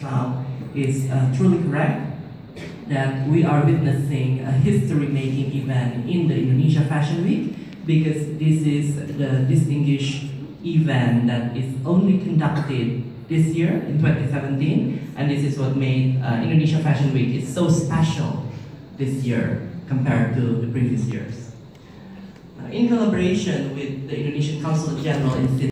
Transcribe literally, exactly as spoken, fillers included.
Islam is uh, truly correct, that we are witnessing a history-making event in the Indonesia Fashion Week, because this is the distinguished event that is only conducted this year in twenty seventeen, and this is what made uh, Indonesia Fashion Week is so special this year compared to the previous years. Uh, in collaboration with the Indonesian Consulate General in Sydney,